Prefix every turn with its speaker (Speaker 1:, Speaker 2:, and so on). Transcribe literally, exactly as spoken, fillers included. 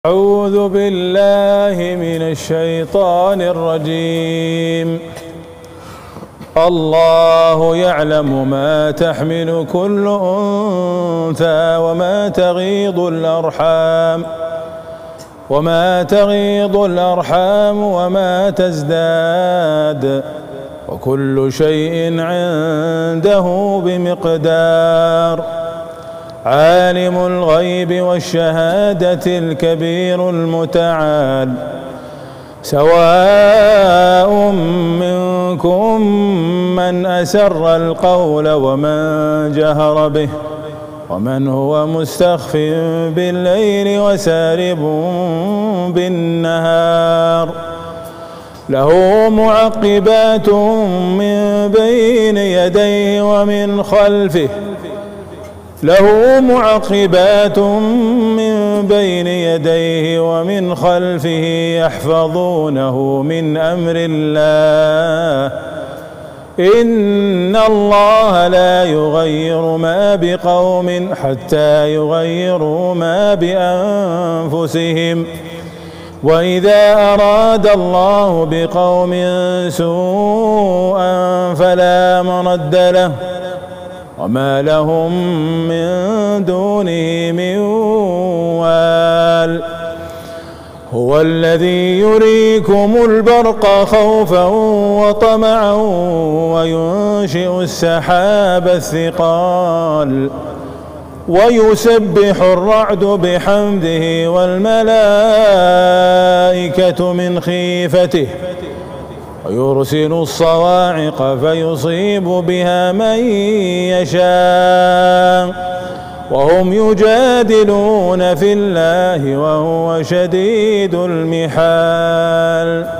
Speaker 1: أعوذ بالله من الشيطان الرجيم. الله يعلم ما تحمل كل أنثى وما تغيض الأرحام وما تغيض الأرحام وما تزداد وكل شيء عنده بمقدار. عالم الغيب والشهادة الكبير المتعال. سواء منكم من أسر القول ومن جهر به ومن هو مستخف بالليل وسارب بالنهار. له معقبات من بين يديه ومن خلفه له معقبات من بين يديه ومن خلفه يحفظونه من أمر الله. إن الله لا يغير ما بقوم حتى يغيروا ما بأنفسهم. وإذا أراد الله بقوم سوءا فلا مرد له وما لهم من دونه من وال. هو الذي يريكم البرق خوفا وطمعا وينشئ السحاب الثقال ويسبح الرعد بحمده والملائكة من خيفته ويرسل الصواعق فيصيب بها من يشاء وهم يجادلون في الله وهو شديد المحال.